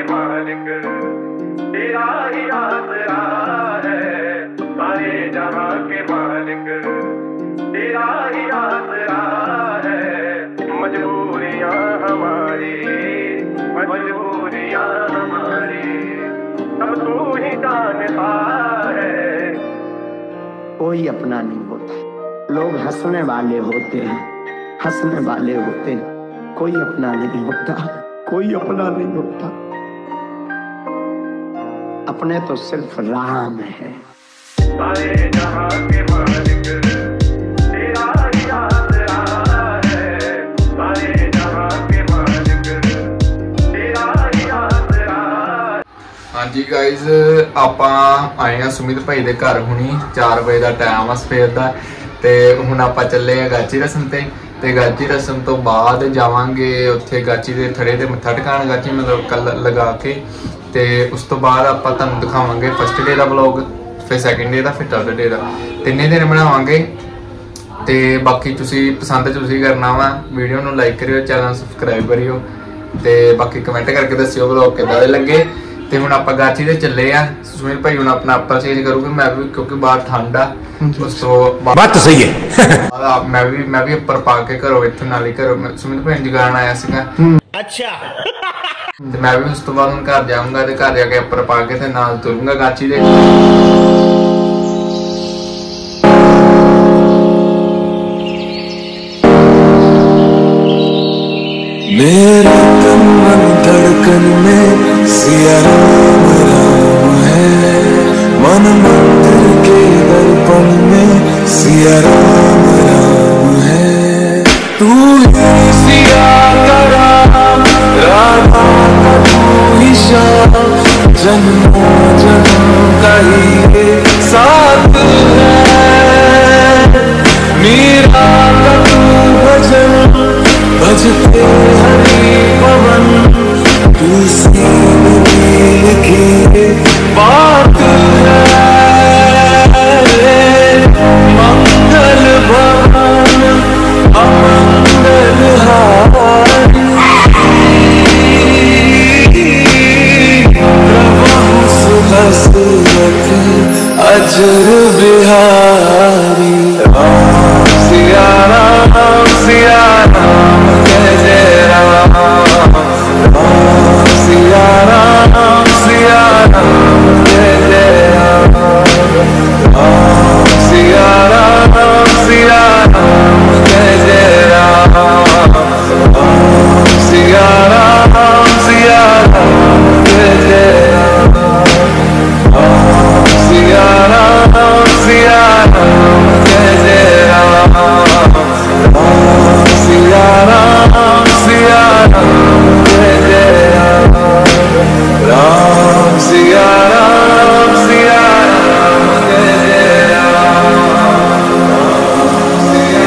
मालिक तेरा ही आसरा है, सारे जहां के मालिक तेरा ही आसरा है। मजबूरियां हमारी मजबूरियां हमारी सब तू ही जानता है। कोई अपना नहीं होता, लोग हंसने वाले होते हैं, हंसने वाले होते हैं, कोई अपना नहीं होता, कोई अपना नहीं होता। अपने तो सिर्फ राम है। सारे जहां के मालिक तेरा ही आसरा है, सारे जहां के मालिक तेरा ही आसरा। हाँ जी गाइज, आप आए हैं सुमित भाई के घर हुणी 4 बजे का टाइम आ सवेर का। तो हुण आप चले गाची रसम ते गाची रसम तो बाद जावांगे उत्थे गाची के थड़े ते मत्था टेकाण, गाची मतलब कल लगा के। तो उस तो बाद आप तुहानूं दिखावांगे फस्ट डे का व्लॉग, फिर सैकेंड डे का, फिर थर्ड डे का, 3 दिन बनावांगे। तो बाकी तुसीं पसंद तुसीं करना वा, वीडियो नूं लाइक करियो, चैनल सबसक्राइब करियो, तो बाकी कमेंट करके दस्सियो व्लॉग किदां दे लगे। तो हुण आपां गाची ते चले आ। सुमित भाई हुण अपना अप्पर चेंज करूँगी, मैं भी, क्योंकि बाहर ठंड आ। उस तो बात तो सही है। मैं भी अप्पर पा के घरों इत्थों नाल ही घरों सुमित भाई जगाण आया सीगा। अच्छा। ते मैं भी उस तो बाद हुण घर जाऊंगा, ते घर जाके अप्पर पा के ते नाल तुरूंगा गाची दे। मेरा तन मन धड़कन में सिया राम राम है, मन मंदिर के दर्पण में सिया राम राम है। तू ही सिया का राम, राधा का तू ही श्याम, जन्मों जन्म का ही साथ है। मीरा का तू भजन भजते हरि पवन, तू सीन लिखी बात है। मंगल भवन अमंगल हारी, प्रभु सुदशरथ अजर बिहारी। राम सिया राम सिया राम जय जय राम, राम सिया राम सिया राम जय जय राम, राम सिया राम सिया राम जय जय राम, राम सिया राम सिया राम जय जय राम, राम सिया राम सिया राम जय जय राम, राम सिया राम सिया राम जय जय राम, राम सिया राम सिया राम जय जय राम, राम सिया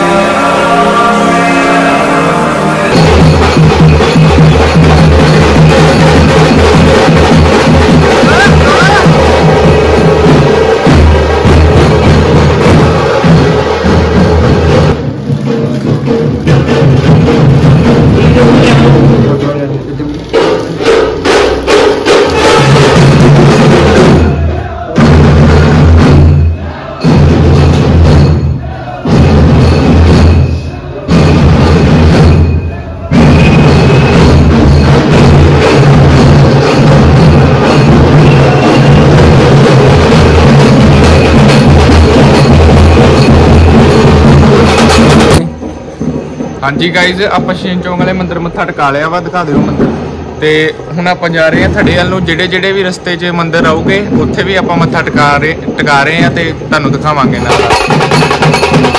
हाँ जी गाइज, आप शीन चौक वाले मंदिर मत्था टिका लिया वा, दिखा दिओ मंदिर। तो हुण आप जा रहे हैं थड़े वाल नूं, जेड़े भी रस्ते च मंदिर आऊगे उत्थे भी आप मत्था टिका रहे हैं, तो तुहानूं दिखावांगे नाल।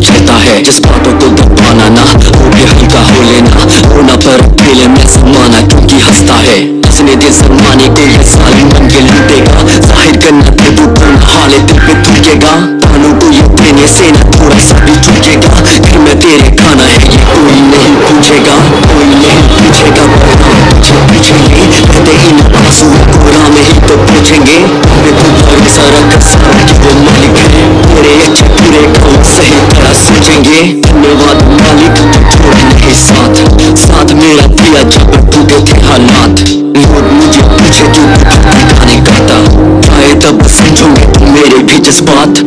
चलता है। जज्बातों को दबाना ना, हो के हल्का हो लेना, होना पर अकेले में समाना क्योंकि हंसता है। हंसने दे जमाने को ये साली मन के लूटेगा, जाहिर करना दे वो कौन हाले दिल पे थूकेगा। तानों को ये देने से ना थोड़ा सा भी चूकेगा, घर में तेरे खाना है ये कोई नहीं पूछेगा, कोई नहीं पूछेगा। पीछे पीछे ले रहते ही ना आंसू कोरा में ही तो पूछेंगे। भरोसा रख सारा कि वो मालिक है, तेरे अच्छे पूरे काम सही तरह सोचेंगे। धन्यवाद मालिक छोड़ नहीं साथ, साथ मेरा दिया जब टूटे थे हालात। लोग मुझे पूछे तू गाने गाता, आए तब समझोगे तुम मेरे भी जज्बात।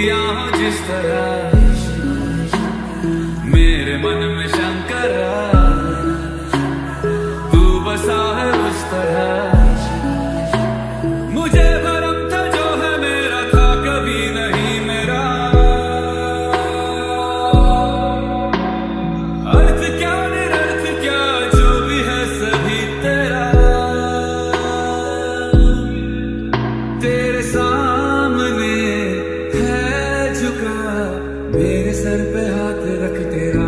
किया हो जिस तरह मेरे मन में शंकर तू बसा है उस तरह मुझे भरम था जो है मेरा था कभी नहीं मेरा अर्थ क्या निरर्थ क्या जो भी है सभी तेरा तेरे सामने है झुका मेरे सर पे हाथ रख तेरा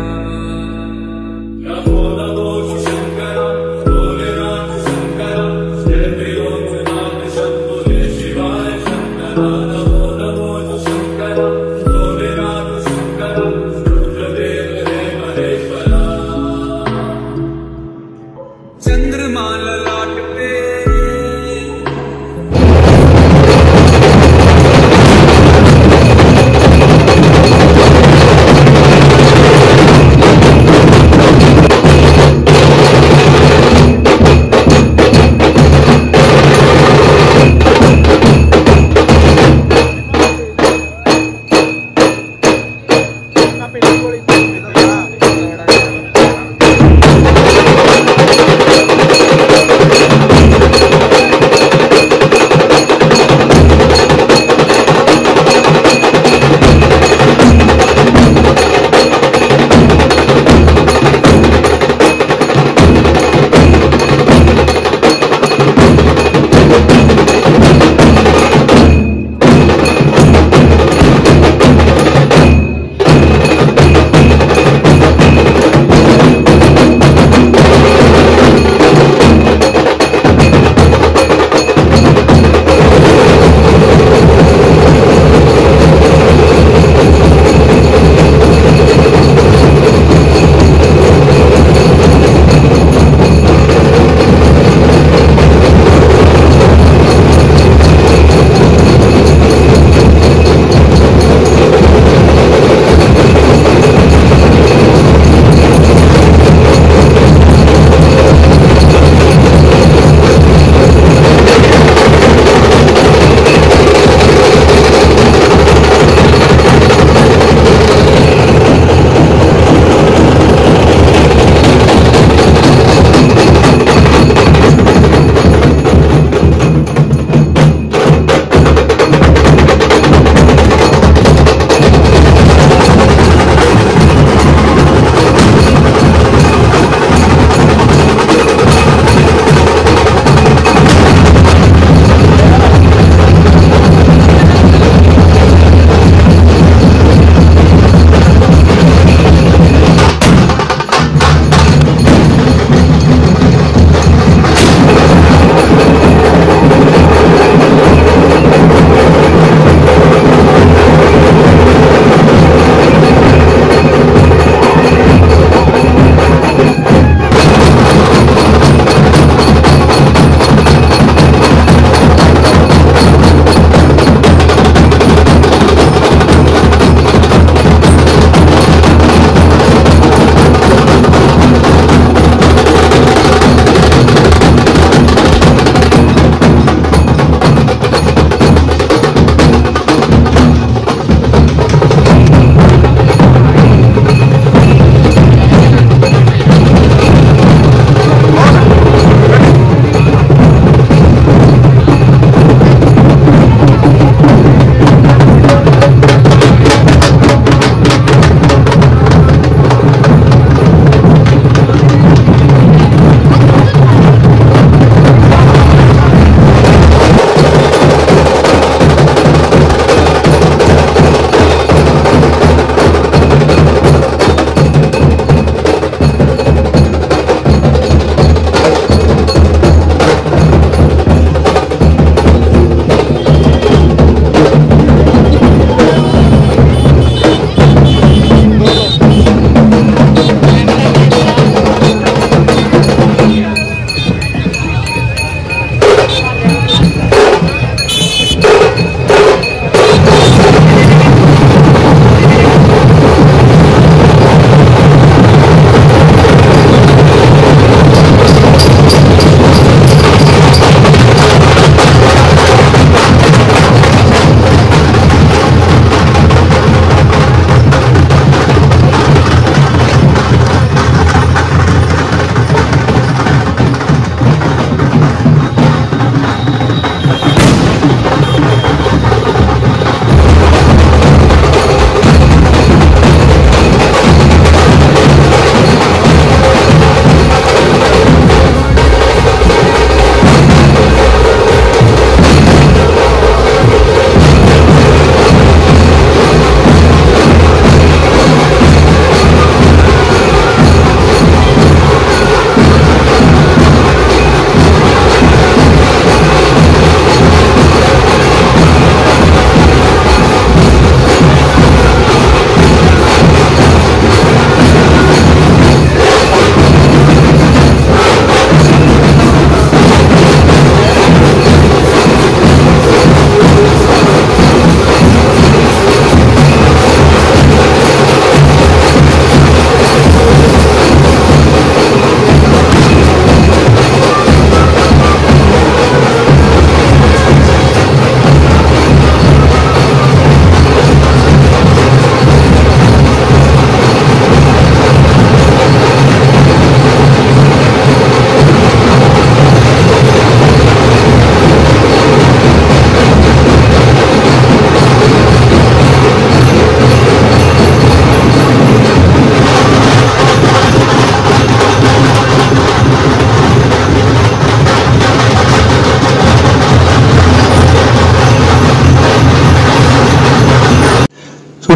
चंद्रमा ललाट पे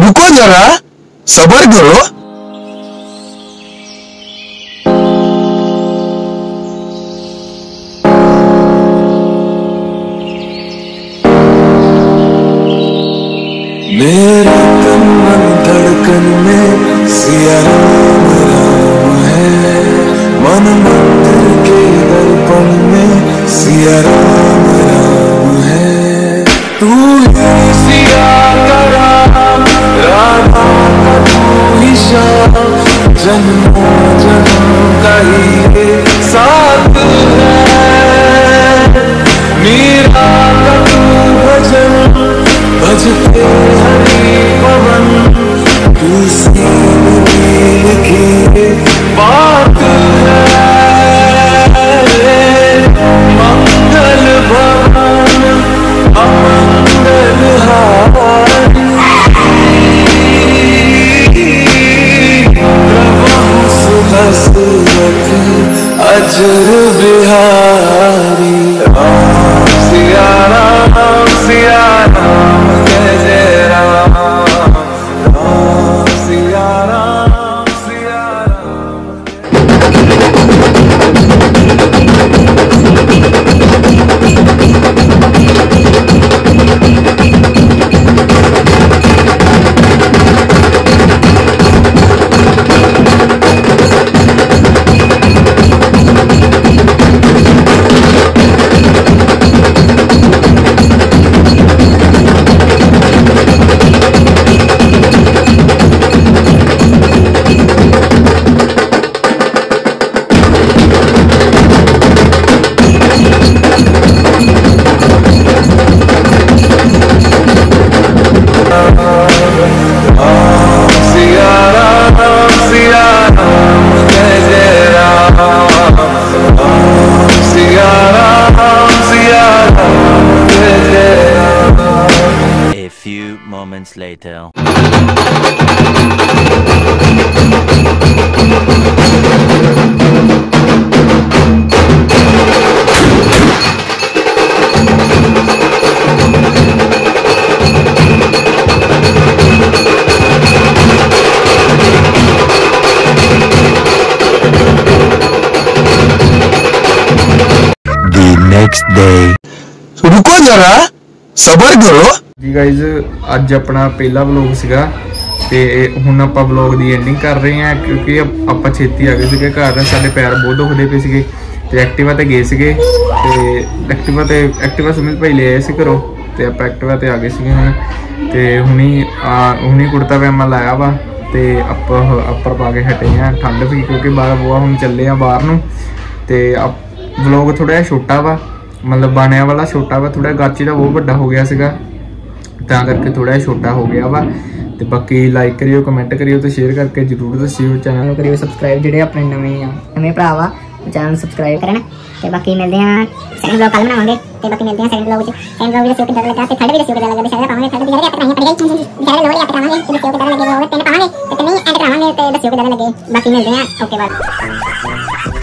रुको जरा, सब्र करो। मेरे तन मन धड़कन में सिया राम राम है, मन मंदिर के दर्पण में सिया राम राम है। तू ही सिया का राम, राधा का तू ही श्याम, जन्मों जन्म का ही साथ है। मीरा का तू भजन भजते हरि पवन, तुझसे लिखी बात है। मंगल भवन अमंगल हारी, प्रभु सुहसरत अजर बिहारी। राम सिया राम सिया राम, जय जय Ram, Ram Siya Ram Siya Ram. Moments later. The next day. रुको जरा, सब्र करो। जी गाइज, ਅੱਜ ਆਪਣਾ ਪਹਿਲਾ ਵਲੌਗ ਸੀਗਾ ਤੇ ਹੁਣ ਆਪਾਂ ਵਲੌਗ ਦੀ ਐਂਡਿੰਗ ਕਰ ਰਹੇ ਹਾਂ ਕਿਉਂਕਿ ਆਪਾਂ ਛੇਤੀ ਆ ਗਏ ਸੀਗੇ ਘਰ। ਸਾਡੇ ਪੈਰ ਬਹੁਤ ਦੁਖਦੇ ਪਏ ਸੀਗੇ ਤੇ ਐਕਟਿਵਾ ਤੇ ਗਏ ਸੀਗੇ ਤੇ ਐਕਟਿਵਾ ਸੁਮਿਤ ਭਾਈ ਲੈ ਆਏ ਸੀ ਘਰੋਂ ਤੇ ਆਪਾਂ ਐਕਟਿਵਾ ਤੇ ਆ ਗਏ ਸੀਗੇ ਹੁਣ ਤੇ ਹੁਣੀ ਕੁੜਤਾ ਪਜਾਮਾ ਲਾਇਆ ਵਾ ਤੇ ਆਪਾਂ ਅੱਪਰ ਪਾ ਕੇ ਹਟੇ ਆ। ਠੰਡ ਸੀ ਕਿਉਂਕਿ ਬਾਹਰ ਬਹੁਤ ਹੁਣ ਚੱਲੇ ਆ ਬਾਹਰ ਨੂੰ ਤੇ ਵਲੌਗ ਥੋੜਾ ਜਿਹਾ ਛੋਟਾ ਵਾ, मतलब बाणिया वाला छोटा वा, थोड़ा गाची का बहुत बड़ा हो गया सीगा तां करके थोड़ा छोटा हो गया वा। तो बाकी लाइक करियो, कमेंट करियो तो शेयर करके जरूर दस्सियो। चैनल करियो सबसक्राइब जेडे अपने नवे भरा वा चैनल सबसक्राइब करना। तो बाकी मिलते हैं सेकंड ब्लॉग कल बनावांगे ते बाकी मिलते हैं सेकंड ब्लॉग दस्सियो किदां लगा ते थर्ड भी दस्सियो किदां लगा। दिशा पावांगे थर्ड दिशा आप पढ़ाई पड़ गई दिशा लोड़ी आप पावांगे ते दस्सियो किदां लगे और तीन पावांगे ते नहीं एंड करावांगे ते दस्सियो किदां लगे। बाकी मिलते हैं, ओके बाय।